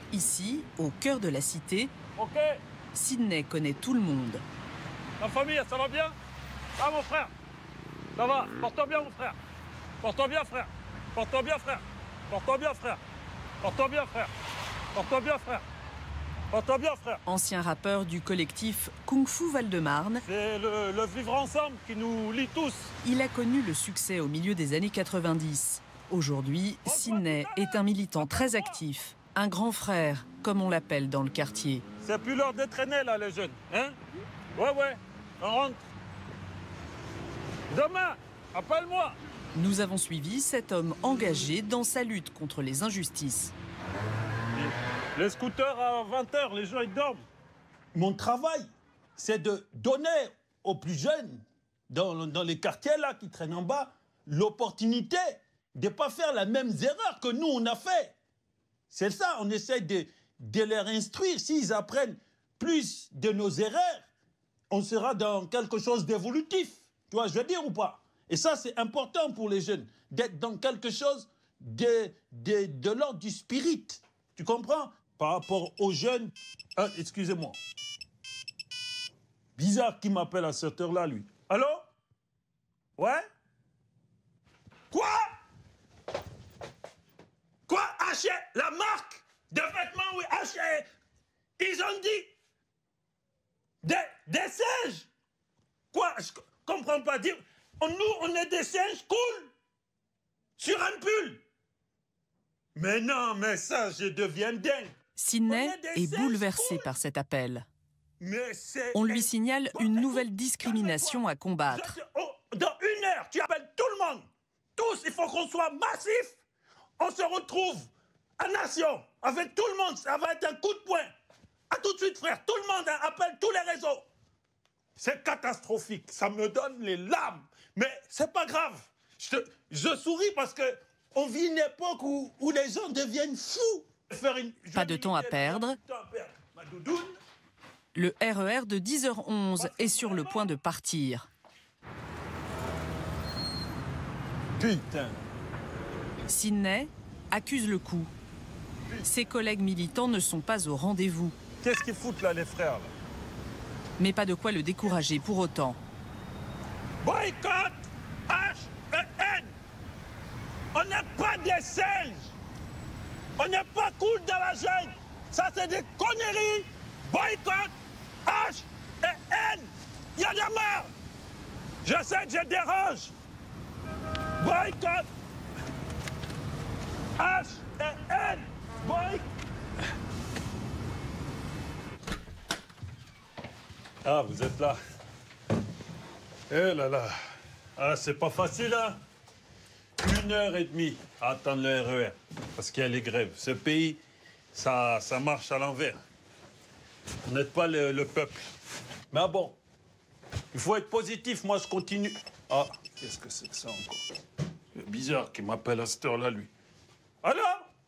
Ici, au cœur de la cité, Ok, Sydney connaît tout le monde. la famille, ça va bien? Ah, mon frère? Ça va? Porte-toi bien, mon frère. Porte-toi bien, frère. Porte-toi bien, frère. Porte-toi bien, frère. Porte-toi bien, frère. Porte-toi bien, frère. Porte-toi bien, frère. Ancien rappeur du collectif Kung Fu Val-de-Marne, C'est le vivre ensemble qui nous lie tous. il a connu le succès au milieu des années 90. Aujourd'hui, Sydney est un militant très actif, un grand frère, comme on l'appelle dans le quartier. C'est plus l'heure de traîner, là, les jeunes. Hein? Ouais, on rentre. Demain, appelle-moi. Nous avons suivi cet homme engagé dans sa lutte contre les injustices. Les scooters à 20h, les gens, ils dorment. Mon travail, c'est de donner aux plus jeunes, dans les quartiers là qui traînent en bas, l'opportunité de ne pas faire la même erreur que nous, on a fait. C'est ça, on essaie de les instruire. S'ils apprennent plus de nos erreurs, on sera dans quelque chose d'évolutif. Tu vois, je veux dire ou pas? Et ça, c'est important pour les jeunes, d'être dans quelque chose de l'ordre du spirit. Tu comprends? Par rapport aux jeunes... Ah, excusez-moi. Bizarre qu'il m'appelle à cette heure-là, lui. Allô? Ouais? Quoi? Quoi? H&M, la marque de vêtements, oui, H&M. Ils ont dit des singes. Quoi? Je comprends pas. Dire, nous, on est des singes cool sur un pull. Mais non, mais ça, je deviens dingue. Sydney est bouleversé par cet appel. On lui signale une nouvelle discrimination à combattre. Dans 1 heure, tu appelles tout le monde. Tous, il faut qu'on soit massif. On se retrouve à Nation avec tout le monde. Ça va être un coup de poing. À tout de suite, frère. Tout le monde appelle tous les réseaux. C'est catastrophique. Ça me donne les larmes. Mais c'est pas grave. Je souris parce que on vit une époque où les gens deviennent fous. Pas de temps à perdre. Le RER de 10h11 est sur le point de partir. Putain. Sydney accuse le coup. Ses collègues militants ne sont pas au rendez-vous. Qu'est-ce qu'ils foutent là, les frères là? Mais pas de quoi le décourager pour autant. Boycott H-E-N. On n'est pas des singes. On n'est pas cool dans la jungle. Ça, c'est des conneries. Boycott H-E-N. Il y a des morts. Je sais que je dérange. Boycott H-E-N. Boycott. Ah, vous êtes là. Eh là là. Ah, c'est pas facile, hein? 1h30 à attendre le RER. Parce qu'il y a les grèves. Ce pays, ça marche à l'envers. On n'aide pas le peuple. Mais bon, il faut être positif. Moi, je continue. Ah, qu'est-ce que c'est que ça encore? C'est bizarre qu'il m'appelle à cette heure-là, lui. Allô?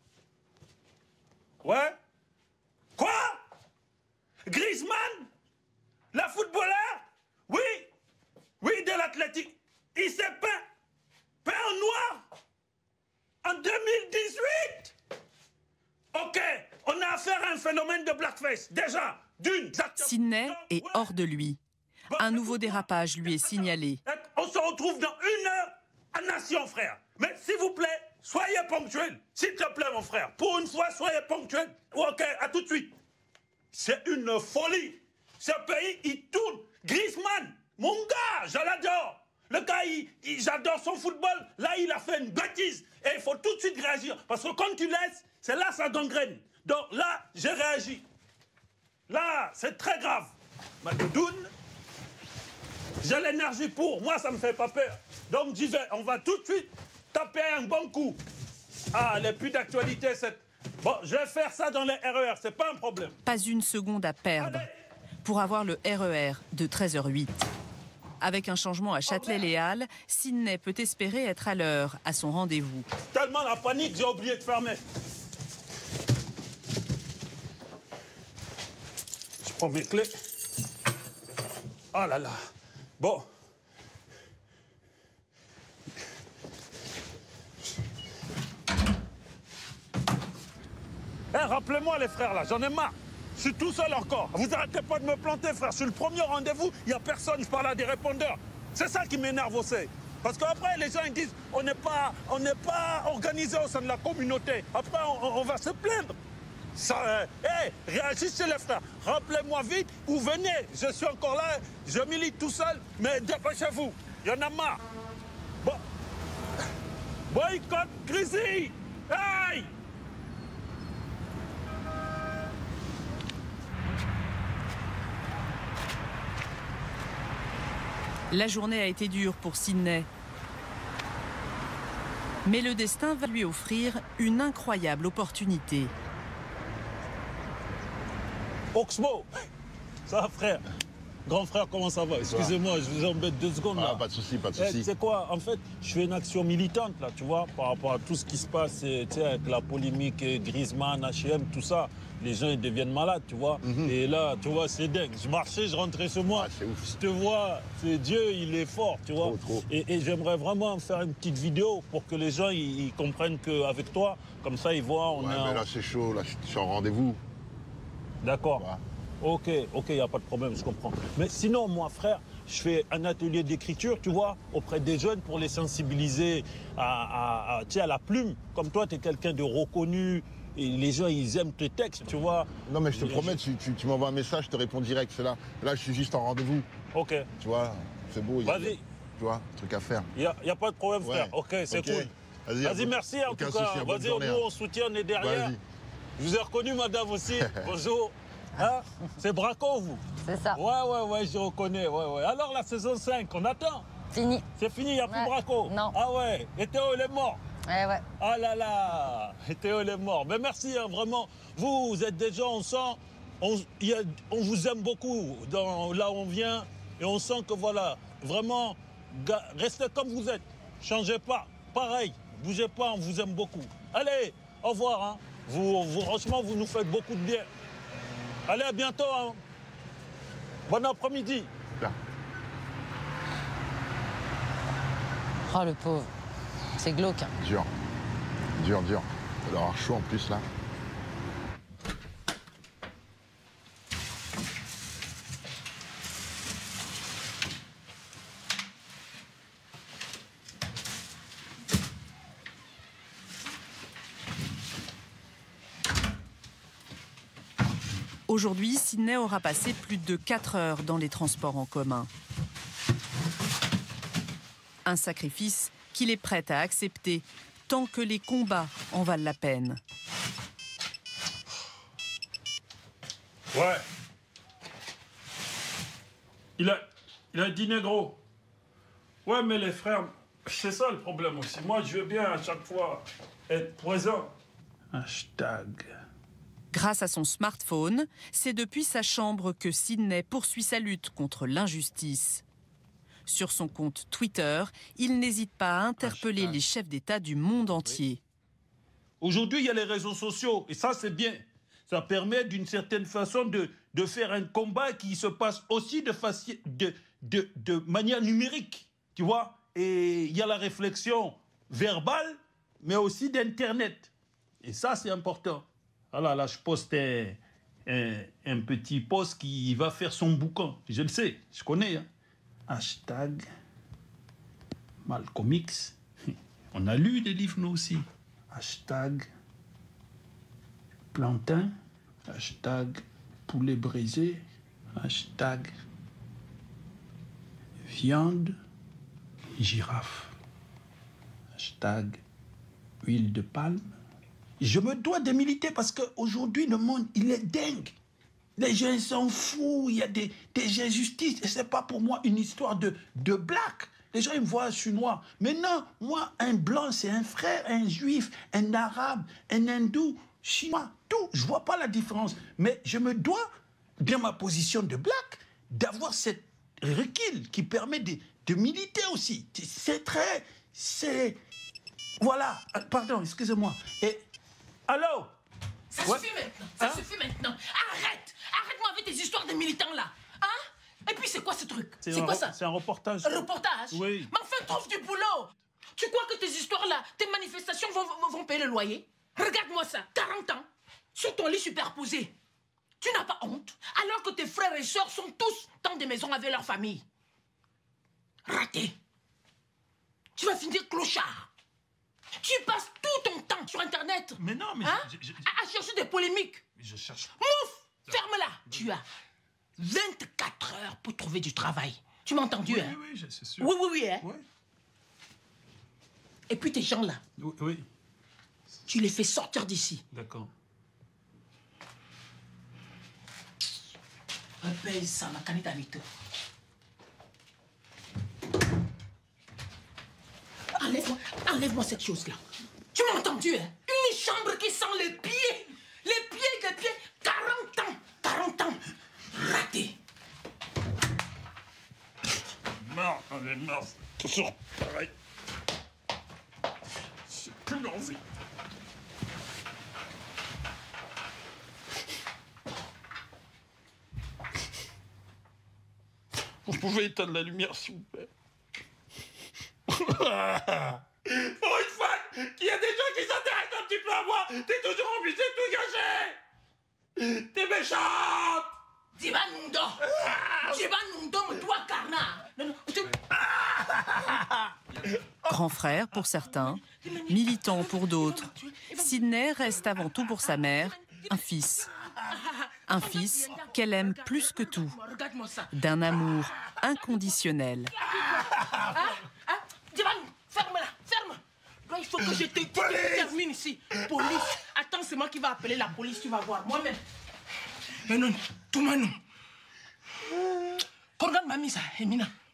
Ouais? Quoi? Griezmann? La footballeur? Oui? Oui, de l'athlétique. Il s'est peint en noir en 2018. OK, on a affaire à un phénomène de blackface. Déjà, d'une. Sydney est hors de lui. Un nouveau dérapage lui est signalé. On se retrouve dans 1 heure à Nation, frère. Mais s'il vous plaît, soyez ponctuel. S'il te plaît, mon frère. Pour une fois, soyez ponctuel. OK, à tout de suite. C'est une folie. Ce pays, il tourne. Griezmann, mon gars, je l'adore. Le gars, j'adore son football. Là, il a fait une bêtise. Et il faut tout de suite réagir. Parce que quand tu laisses, c'est là ça gangrène. Donc là, j'ai réagi. Là, c'est très grave. Ma doudoune, j'ai l'énergie pour. Moi, ça me fait pas peur. Donc j'y vais. On va tout de suite taper un bon coup. Ah, elle n'est plus d'actualité, cette... Bon, je vais faire ça dans les RER, c'est pas un problème. Pas une seconde à perdre pour avoir le RER de 13h08. Avec un changement à Châtelet-Les Halles, Sydney peut espérer être à l'heure à son rendez-vous. Tellement la panique, j'ai oublié de fermer. Je prends mes clés. Oh là là. Bon. rappelez-moi les frères là, j'en ai marre. Je suis tout seul encore. Vous arrêtez pas de me planter, frère. Je suis le premier au rendez-vous, il n'y a personne, je parle à des répondeurs. C'est ça qui m'énerve aussi. Parce qu'après, les gens ils disent on n'est pas organisé au sein de la communauté. Après, on va se plaindre. Réagissez les frères. Rappelez-moi vite ou venez. Je suis encore là, je milite tout seul, mais dépêchez-vous. Il y en a marre. Boycott Grizzly. Hey! La journée a été dure pour Sydney. Mais le destin va lui offrir une incroyable opportunité. Oxmo, ça va frère? Grand frère, comment ça va? Excusez-moi, je vous embête 2 secondes là. Pas de souci, pas de souci. Tu sais quoi, en fait, je fais une action militante là, tu vois, par rapport à tout ce qui se passe, tu sais, avec la polémique Griezmann, H&M, tout ça. Les gens, ils deviennent malades, tu vois. Et là, tu vois, c'est dingue. Je marchais, je rentrais chez moi. C'est ouf. Je te vois, c'est Dieu, il est fort, tu vois. Trop. Et j'aimerais vraiment faire une petite vidéo pour que les gens, ils comprennent qu'avec toi, comme ça, ils voient, on Ouais, mais là, c'est chaud, là, je suis en rendez-vous. D'accord. Ouais. Ok, il n'y a pas de problème, je comprends. Mais sinon, moi, frère, je fais un atelier d'écriture, tu vois, auprès des jeunes pour les sensibiliser à la plume. Comme toi, tu es quelqu'un de reconnu et les gens, ils aiment tes textes, tu vois. Non, mais je te promets, tu m'envoies un message, je te réponds direct, c'est là. Là, je suis juste en rendez-vous. Ok. Tu vois, c'est beau. Vas-y. Tu vois, truc à faire. Il n'y a pas de problème, frère. Ouais. Ok, c'est cool. Vas-y, Merci en tout cas. Vas-y, nous, on soutient, on est derrière. Je vous ai reconnu, madame, aussi. Bonjour. Hein? C'est Braco, vous? C'est ça. Ouais, je reconnais. Ouais. Alors, la saison 5, on attend? Fini. C'est fini, il n'y a plus Braco? Non. Ah ouais, et Théo, il est mort? Ouais. Ah là là, et Théo, il est mort. Mais merci, hein, vraiment. Vous êtes des gens, on sent, on vous aime beaucoup là où on vient. Et on sent que voilà, vraiment, restez comme vous êtes. Changez pas. Pareil, bougez pas, on vous aime beaucoup. Allez, au revoir. Hein. Franchement, vous nous faites beaucoup de bien. Allez, à bientôt. Hein. Bon après-midi. Oh, le pauvre. C'est glauque. Hein. Dur. Il doit avoir chaud en plus, là. Aujourd'hui, Sydney aura passé plus de 4 heures dans les transports en commun. Un sacrifice qu'il est prêt à accepter tant que les combats en valent la peine. Ouais. Il a dit négro. Ouais, mais les frères, c'est ça le problème aussi. Moi, je veux bien à chaque fois être présent. Hashtag. Grâce à son smartphone, c'est depuis sa chambre que Sydney poursuit sa lutte contre l'injustice. Sur son compte Twitter, il n'hésite pas à interpeller les chefs d'État du monde entier. Aujourd'hui, il y a les réseaux sociaux, et ça, c'est bien. Ça permet d'une certaine façon de faire un combat qui se passe aussi de manière numérique, tu vois. Et il y a la réflexion verbale, mais aussi d'Internet. Et ça, c'est important. Voilà, là, je poste un petit post qui va faire son bouquin. Je le sais, je connais. Hein. Hashtag Malcolm X. On a lu des livres, nous aussi. Hashtag plantain. Hashtag poulet brisé. Hashtag viande girafe. Hashtag huile de palme. Je me dois de militer parce qu'aujourd'hui, le monde, il est dingue. Les gens s'en foutent, il y a des injustices. Et ce n'est pas pour moi une histoire de black. Les gens, ils me voient, je suis noir. Mais non, moi, un blanc, c'est un frère, un juif, un arabe, un hindou, chinois, tout. Je ne vois pas la différence. Mais je me dois, dans ma position de black, d'avoir cette recul qui permet de militer aussi. C'est... Voilà, pardon, excusez-moi. Et... Allô? Ça suffit maintenant, ça suffit maintenant. Arrête-moi avec tes histoires de militants là. Hein? Et puis c'est quoi ce truc? C'est quoi ça? C'est un reportage. Un reportage? Oui. Mais enfin, trouve du boulot. Tu crois que tes histoires là, tes manifestations vont payer le loyer? Regarde-moi ça, 40 ans. sur ton lit superposé. Tu n'as pas honte, alors que tes frères et sœurs sont tous dans des maisons avec leur famille. Raté. Tu vas finir clochard. Tu passes tout ton temps sur Internet. Mais non, mais... Hein? À chercher des polémiques. Mais je cherche... Mouf! Ferme-la. Tu as 24 heures pour trouver du travail. Tu m'as entendu, oui, hein? Oui, c'est sûr. Oui, hein? Oui. Et puis tes gens là, Oui. tu les fais sortir d'ici. D'accord. Paye ça, ma canette à mytho. Enlève-moi cette chose-là. Tu m'as entendu, hein? Une chambre qui sent les pieds. Les pieds. 40 ans. Raté. Mort, on est mort. Toujours pareil. J'ai plus envie. Vous pouvez éteindre la lumière, s'il vous plaît. Pour une fois qu'il y a des gens qui s'intéressent un petit peu à moi, t'es toujours obligé de tout gâcher. T'es méchante. Diba Nundo, toi, Carna. Grand frère pour certains, militant pour d'autres, Sydney reste avant tout pour sa mère un fils. Un fils qu'elle aime plus que tout, d'un amour inconditionnel. Ferme-la. Il faut que je te termine ici. Police. Attends, c'est moi qui va appeler la police, tu vas voir. Moi-même. Mais non, tout le monde. Regarde mamie ça, Emina.